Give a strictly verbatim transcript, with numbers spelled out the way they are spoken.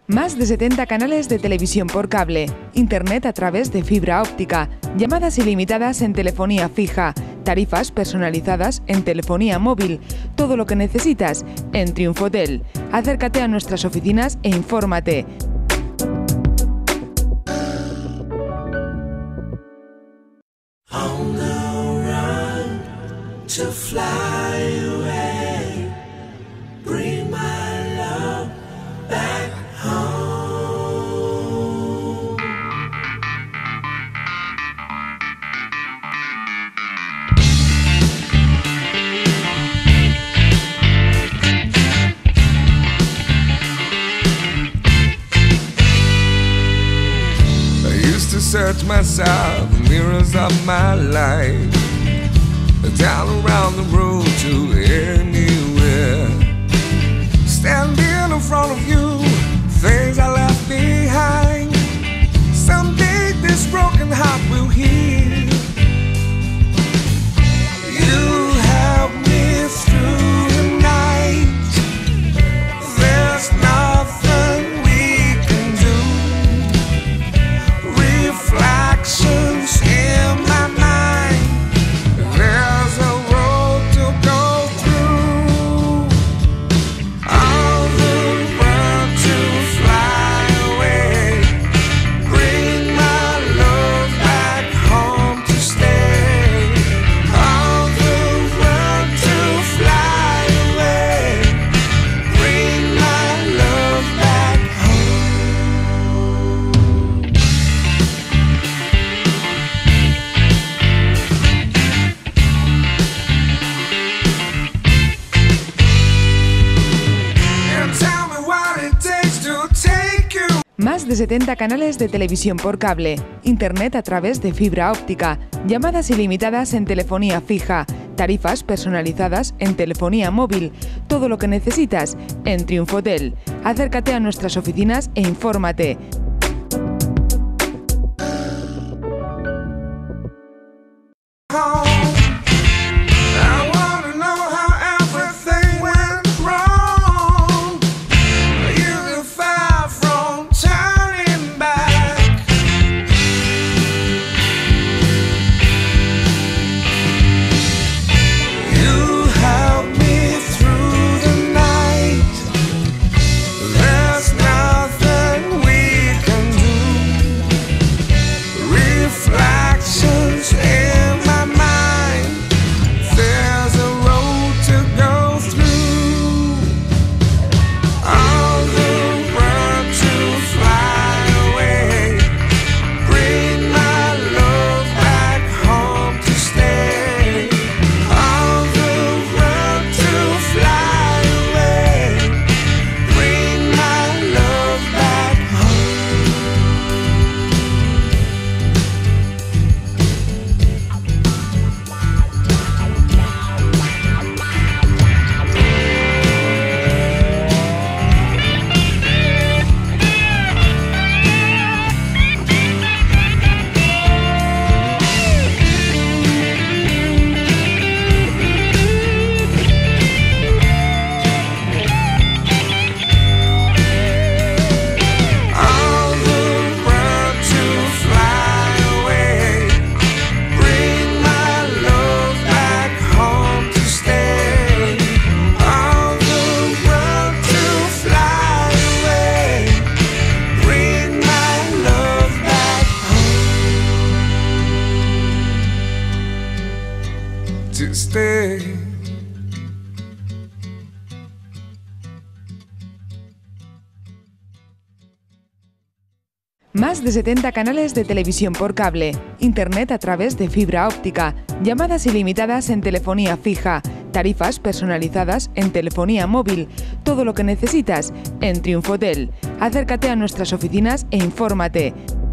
Más de setenta canales de televisión por cable, internet a través de fibra óptica, llamadas ilimitadas en telefonía fija, tarifas personalizadas en telefonía móvil, todo lo que necesitas en Triunfotel. Acércate a nuestras oficinas e infórmate. Search myself, the mirrors of my life, down around the road to anywhere. Standing in front of you, things I left behind. Someday this broken heart will heal. You help me through the night. There's nothing we can do. Reflections in my mind. There's a road to go through. All the world to fly away. Bring my love back home to stay. All the world to fly away. Bring my love back home. Más de setenta canales de televisión por cable, internet a través de fibra óptica, llamadas ilimitadas en telefonía fija, tarifas personalizadas en telefonía móvil, todo lo que necesitas en Triunfotel. Acércate a nuestras oficinas e infórmate. To stay. Más de setenta canales de televisión por cable, internet a través de fibra óptica, llamadas ilimitadas en telefonía fija, tarifas personalizadas en telefonía móvil, todo lo que necesitas en Triunfotel. Acércate a nuestras oficinas e infórmate.